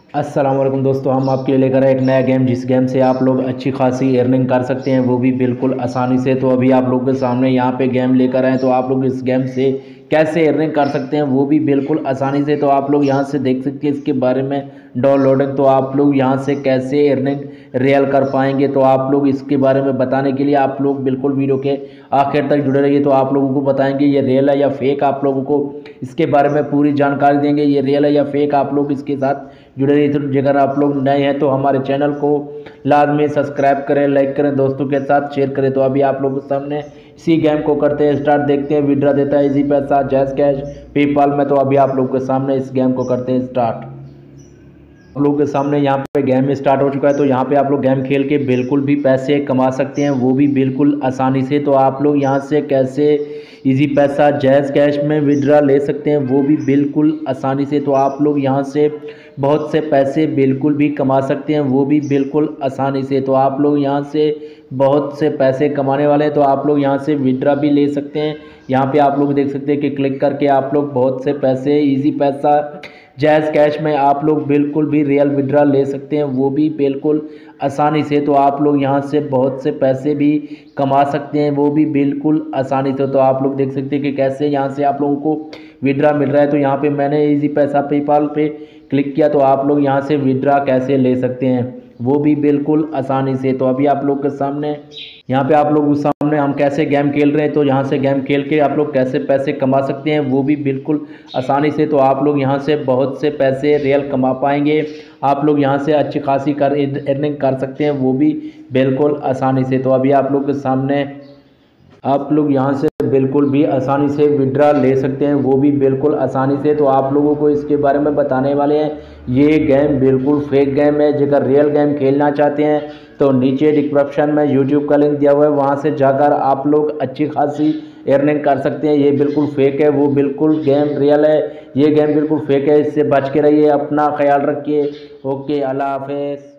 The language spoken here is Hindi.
अस्सलाम वालेकुम दोस्तों, हम आपके लिए लेकर आए एक नया गेम जिस गेम से आप लोग अच्छी खासी अर्निंग कर सकते हैं, वो भी बिल्कुल आसानी से। तो अभी आप लोगों के सामने यहाँ पे गेम लेकर आए, तो आप लोग इस गेम से कैसे अर्निंग कर सकते हैं वो भी बिल्कुल आसानी से। तो आप लोग यहाँ से देख सकते हैं इसके बारे में डाउनलोडिंग। तो आप लोग यहाँ से कैसे अर्निंग रियल कर पाएंगे, तो आप लोग इसके बारे में बताने के लिए आप लोग बिल्कुल वीडियो के आखिर तक जुड़े रहिए। तो आप लोगों को बताएंगे ये रियल है या फेक, आप लोगों को इसके बारे में पूरी जानकारी देंगे ये रियल है या फेक। आप लोग इसके साथ जुड़े रहिए। तो अगर आप लोग नए हैं तो हमारे चैनल को लाजमी सब्सक्राइब करें, लाइक करें, दोस्तों के साथ शेयर करें। तो अभी आप लोगों के सामने इसी गेम को करते हैं स्टार्ट, देखते हैं विड्रा देता है इजी पैसा, जैज़ कैश, पेपाल में। तो अभी आप लोगों के सामने इस गेम को करते हैं स्टार्ट। आप लोगों के सामने यहाँ पे गेम स्टार्ट हो चुका है। तो यहाँ पे आप लोग गेम खेल के बिल्कुल भी पैसे कमा सकते हैं, वो भी बिल्कुल आसानी से। तो आप लोग यहाँ से कैसे इजी पैसा, जैज़ कैश में विड्रा ले सकते हैं, वो भी बिल्कुल आसानी से। तो आप लोग यहाँ से बहुत से पैसे बिल्कुल भी कमा सकते हैं, वो भी बिल्कुल आसानी से। तो आप लोग यहाँ से बहुत से पैसे कमाने वाले हैं, तो आप लोग यहाँ से विड्रा भी ले सकते हैं। यहाँ पे आप लोग देख सकते हैं कि क्लिक करके आप लोग बहुत से पैसे इजी पैसा, जैज़ कैश में आप लोग बिल्कुल भी रियल विड्रा ले सकते हैं, वो भी बिल्कुल आसानी से। तो आप लोग यहाँ से बहुत से पैसे भी कमा सकते हैं, वो भी बिल्कुल आसानी से। तो आप लोग देख सकते हैं कि कैसे यहाँ से आप लोगों को विड्रा मिल रहा है। तो यहाँ पे मैंने इजी पैसा पेपाल पे क्लिक किया, तो आप लोग यहाँ से विड्रा कैसे ले सकते हैं, वो भी बिल्कुल आसानी से। तो अभी आप लोग के सामने यहाँ पे आप लोग उस सामने हम कैसे गेम खेल रहे हैं, तो यहाँ से गेम खेल के आप लोग कैसे पैसे कमा सकते हैं, वो भी बिल्कुल आसानी से। तो आप लोग यहाँ से बहुत से पैसे रियल कमा पाएंगे, आप लोग यहाँ से अच्छी खासी अर्निंग कर सकते हैं, वो भी बिल्कुल आसानी से। तो अभी आप लोग के सामने आप लोग यहाँ से बिल्कुल भी आसानी से विड्रा ले सकते हैं, वो भी बिल्कुल आसानी से। तो आप लोगों को इसके बारे में बताने वाले हैं। ये गेम बिल्कुल फेक गेम है। अगर रियल गेम खेलना चाहते हैं तो नीचे डिस्क्रिप्शन में यूट्यूब का लिंक दिया हुआ है, वहाँ से जाकर आप लोग अच्छी खासी अर्निंग कर सकते हैं। ये बिल्कुल फेक है, वो बिल्कुल गेम रियल है। ये गेम बिल्कुल फेक है, इससे बच के रहिए, अपना ख्याल रखिए। ओके, अल्लाह हाफिज़।